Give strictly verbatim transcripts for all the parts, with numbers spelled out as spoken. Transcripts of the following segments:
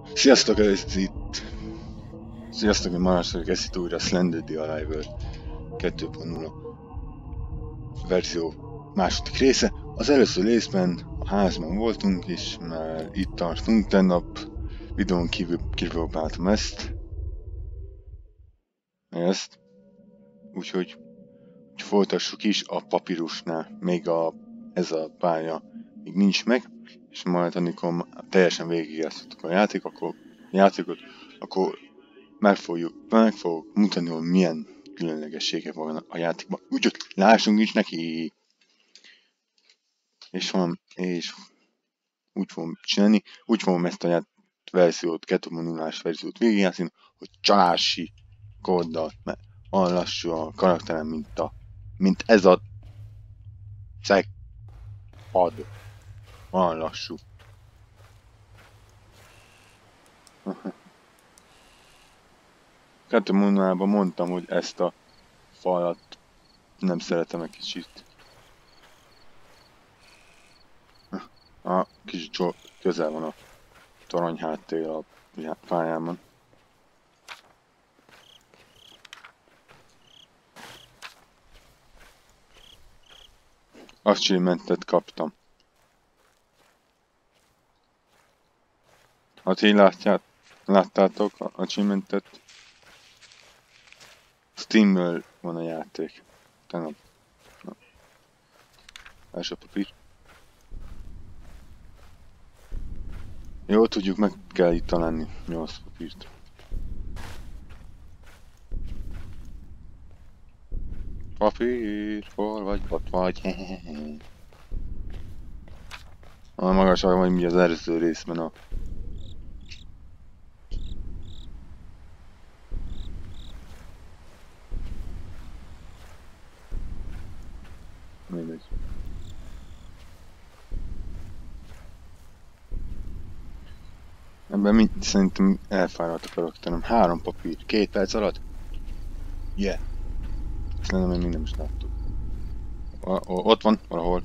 Sziasztok, ez itt... Sziasztok, én Maras vagyok, ez itt újra Slender the Arrival kettő pont nulla verzió második része. Az előző részben a házban voltunk, és már itt tartunk, tennap videón kívül kipróbáltam ezt. Ezt. Úgyhogy úgy folytassuk is a papírusnál, még a, ez a pálya még nincs meg, és majd amikor teljesen végigjátszottuk a játék, akkor, játékot, akkor meg fogjuk, meg fogok mutatni, hogy milyen különlegességek van a játékban. Úgyhogy lássunk is neki! És van, és úgy fogom csinálni, úgy fogom ezt a ját verziót, kettő pont nullás verziót végigjátszani, hogy csalási kóddal, mert olyan lassú a karakterem, mint a, mint ez a szeg pad. Olyan lassú. kettő pont nullában mondtam, hogy ezt a falat nem szeretem egy kicsit. A kicsit közel van a torony háttér a pályában. Achievementet kaptam. Ha ti látját, láttátok a achievementet, Steamből van a játék. Tegnap. Na. Első papír. Jó, tudjuk, meg kell itt találni nyolc papírt. Papír, hol vagy, ott vagy. A magasabb vagy mi az előző részben a... Mindegy. Ebben mind, szerintem elfáradt a karakterem. Három papír, két perc alatt? Yeah. Ezt lenne, hogy még nem is láttuk. O, o, ott van, valahol.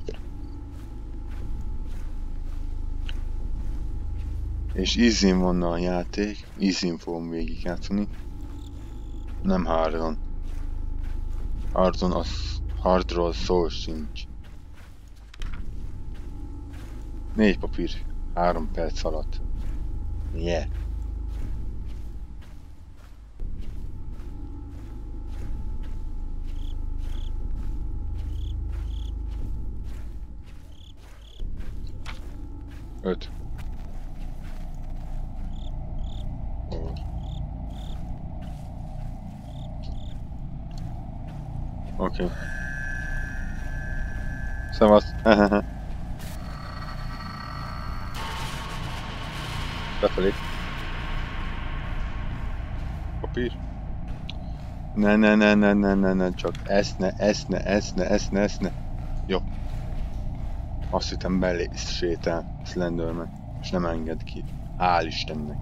És easy-n van a játék, easy-n fogom végigjátszani. Nem hardon. Hardon az hardról szó sincs. Négy papír, három perc alatt. Yeah. Öt. Oh. Oké. Okay. Szevasz. Befelé. Papír. Ne, ne, ne, ne, ne, ne, ne, csak eszne, eszne, eszne, eszne, eszne. Jó. Azt hittem belé sétál Slenderman, és nem enged ki. Hál' Istennek.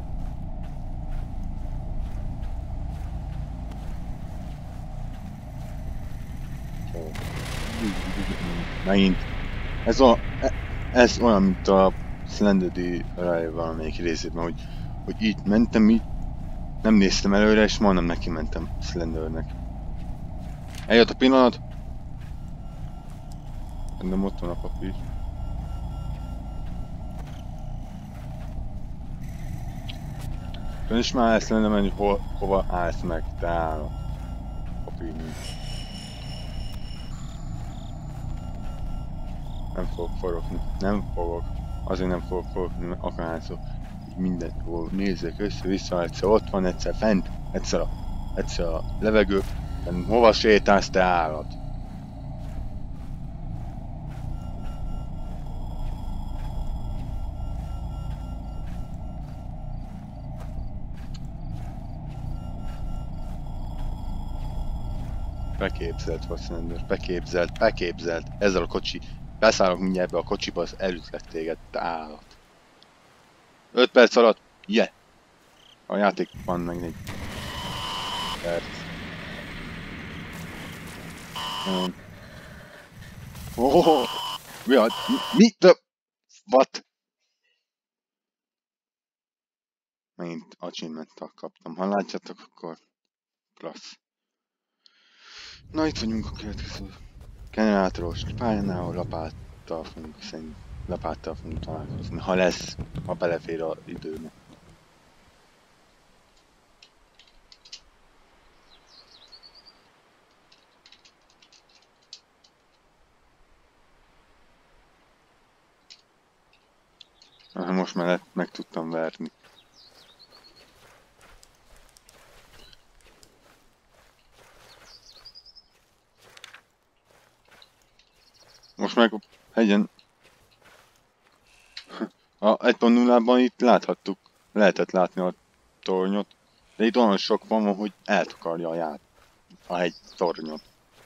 Megint. Ez, a, ez olyan, mint a Slender the Arrival valamelyik részében, hogy, hogy így mentem, így nem néztem előre, és majdnem neki mentem Slendernek. Eljött a pillanat. Nem ott van a papír. Ön is már ezt lenne menni, hogy ho hova állsz meg, te állat. Papír nincs. Nem fogok forogni. Nem fogok. Azért nem fogok forogni, mert akárhányszor mindenhol nézek össze-vissza, egyszer ott van, egyszer fent, egyszer a, egyszer a levegő. Hova sétálsz, te állat? Beképzelt vagy Slender, beképzelt, beképzelt, ezzel a kocsi, beszállok mindjárt ebbe a kocsiba, az elütlek téged, te állat. öt perc alatt, yeah! A játék van meg négy perc. Um. Oh, mi a, mi, mi, the, what? Megint achievement-tal kaptam. Ha látjátok, akkor klassz. Na, itt vagyunk a következő generátoros pályánál, ahol lapáttal fogunk szerint lapáttal fogunk találkozni. Ha lesz, ha belefér az időnek. Most már meg tudtam verni. Most meg a hegyen... A egy pont nullában itt láthattuk, lehetett látni a tornyot, de itt olyan sok van, hogy eltakarja a ját, a hegy tornyot.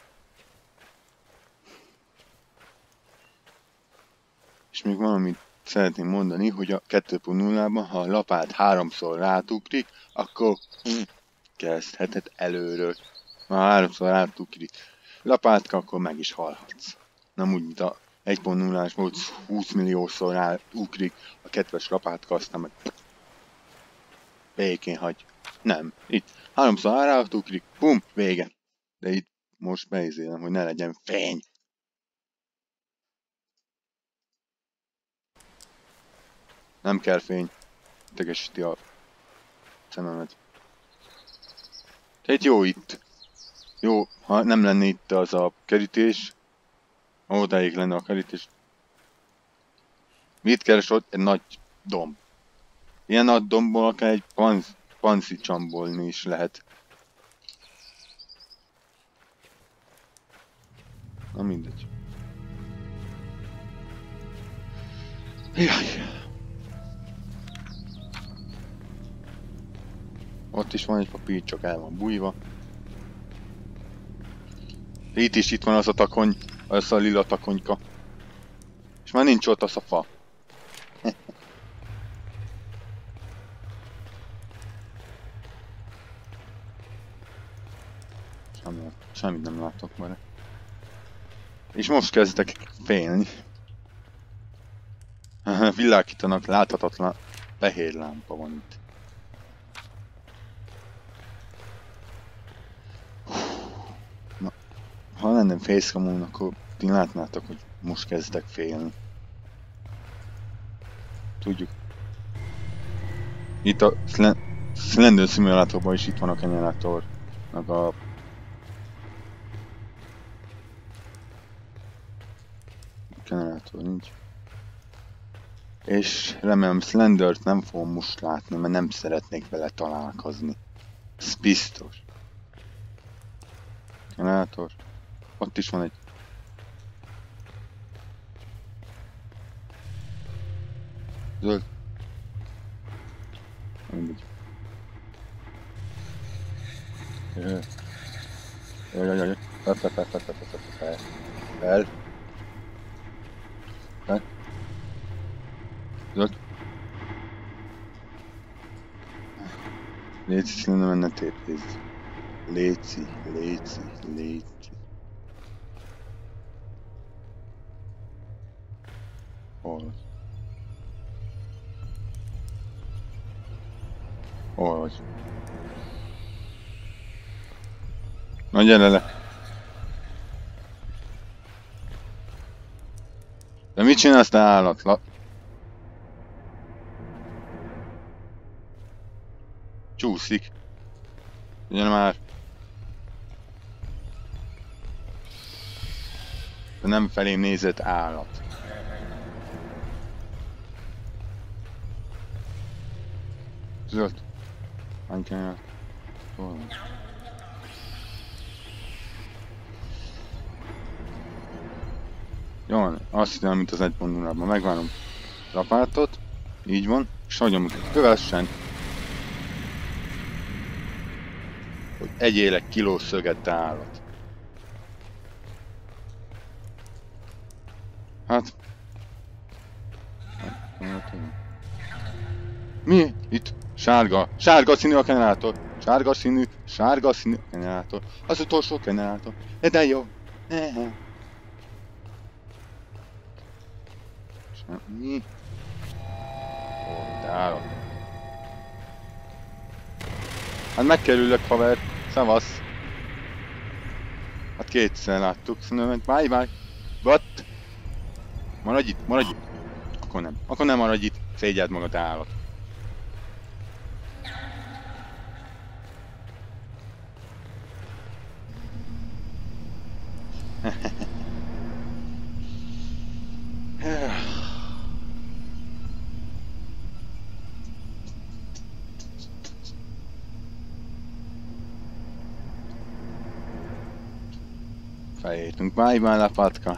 És még valamit szeretném mondani, hogy a kettő pont nullában, ha a lapát háromszor rátugrik, akkor kezdheted előről. Ha háromszor rátugrik lapátka, akkor meg is halhatsz. Nem úgy, mint a egy pont nullás volt, húsz milliószor rátugrik a kedves lapátka, aztán meg békén hagy. Nem, itt háromszor rátugrik, bum, vége. De itt most beizélem, hogy ne legyen fény. Nem kell fény. Tegesíti a szememet. Tehát jó itt. Jó, ha nem lenne itt az a kerítés, ha odáig lenne a kerítés. Mit keres ott? Egy nagy domb. Ilyen nagy dombból akár egy pansz, panci csambolni is lehet. Na mindegy. Jaj. Ott is van egy papír, csak el van bújva. Itt is itt van az a takony, az a lila takonyka. És már nincs ott az a fa. Semmi, semmit nem látok vele. És most kezdtek félni. Világítanak, láthatatlan fehér lámpa van itt. Na, ha lenne facecamon, akkor ti látnátok, hogy most kezdtek félni. Tudjuk. Itt a Slender szimulátorban is itt van a generátor, meg a generátor nincs. És remélem Slendert nem fogom most látni, mert nem szeretnék vele találkozni. Ez biztos. Generátor. Ott is van egy. Zöld. Mindegy. Jaj, jaj, jaj. Fel, fel, fel, fel, fel, fel, fel. Fel. Fel. Zöld. Léci, szerintem menne tépézni. Léci, léci, léci. Hol vagy? Hol vagy? Na gyere le! De mit csinálsz te állat? La... Csúszik. Gyere már! De nem felém nézett állat. Zöld. Hány kell? Hol van? Jó van, azt hiszem, mint az egy pont nullában. Megvárom lapátot. Így van. És hagyom, hogy kövessen. Hogy egyél egy kiló szögette állat. Hát... Mi? Itt? Sárga. Sárga színű a generátor. Sárga színű. Sárga színű a generátor. Az utolsó generátor. De jó. Semmi. Ó, de állat. Hát megkerülök, haver. Szevasz. Hát kétszer láttuk. Szerintem, bye bye. But. Maradj itt, maradj itt. Akkor nem. Akkor nem maradj itt. Szégyeld magad, állat. Felértünk. Bye bye, lapátka.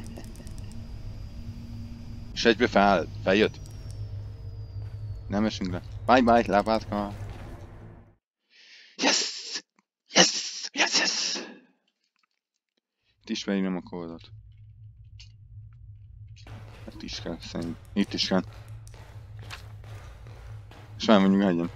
És egybe fel, feljött. Nem esünk le. Bye bye, lapátka. Yes! Yes! Yes, yes! Itt ismeri nem a kódot. Itt is kell, szerintem. Itt is kell. És már mondjuk legyen.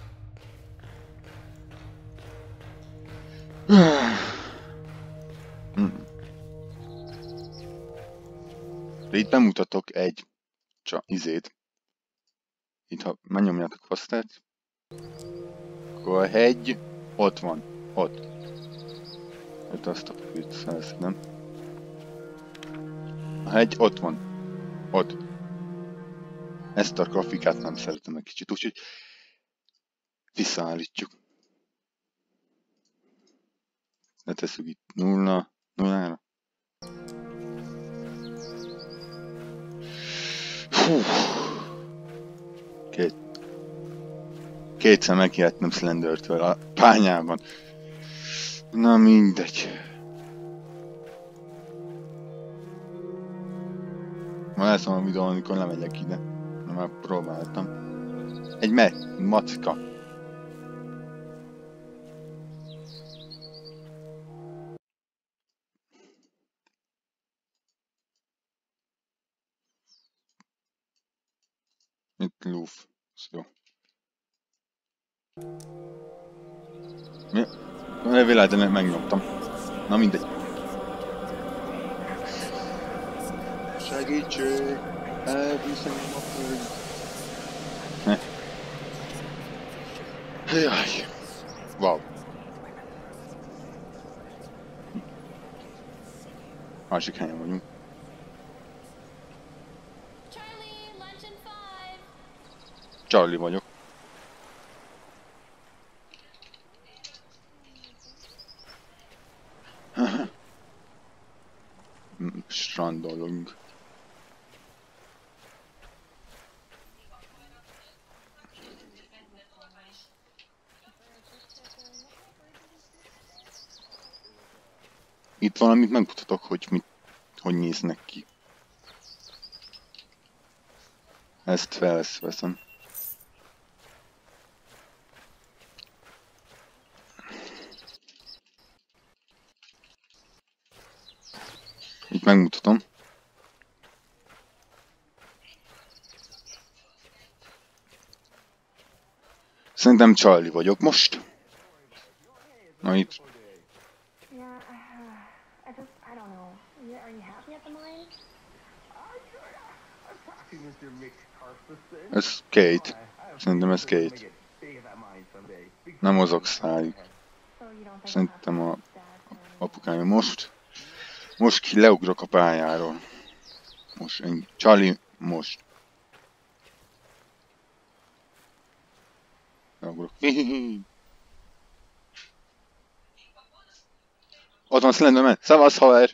De itt bemutatok egy csak izét. Itt ha megnyomjátok fasztát, akkor a hegy ott van. Ott. Itt azt a viccelsz, nem? A hegy ott van. Ott. Ezt a grafikát nem szeretem egy kicsit, úgyhogy visszaállítjuk. Letesszük itt nulla, nullára. Hú. Két. Kétszer megijedtem Slendertől a pányában. Na mindegy. Ma lesz van a videó, amikor lemegyek ide. Na már próbáltam. Egy me macka. Itt lúf. Jó. Mi? A világban megnyomtam. Na mindegy. Segítség! Elviszem a föld. Jaj. Wow. Másik helyen vagyunk. Charlie vagyok. Strandolunk. Itt valamit megmutatok, hogy mit, hogy néznek ki. Ezt felveszem. Itt megmutatom. Szerintem Charlie vagyok most. Na itt. Ez Kate. Szerintem ez Kate. Nem mozog szájuk. Szerintem a apukája most. Most ki leugrok a pályáról. Most én. Charlie, most. Leugrok. Ott van Slenderman. Szevasz, haver!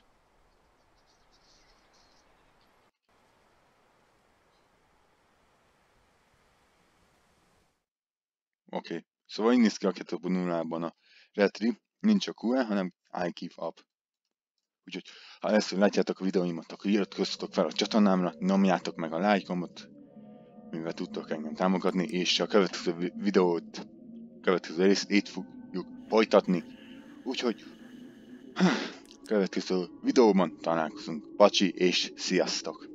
Oké. Okay. Szóval így néz ki a kettő pont nullában a Retri. Nincs a kú é, hanem I give up. Úgyhogy, ha először látjátok a videóimat, akkor iratkozzatok fel a csatornámra, nyomjátok meg a lájkomot, mivel tudtok engem támogatni, és a következő videót, következő részt itt fogjuk folytatni. Úgyhogy, következő videóban találkozunk. Pacsi, és sziasztok!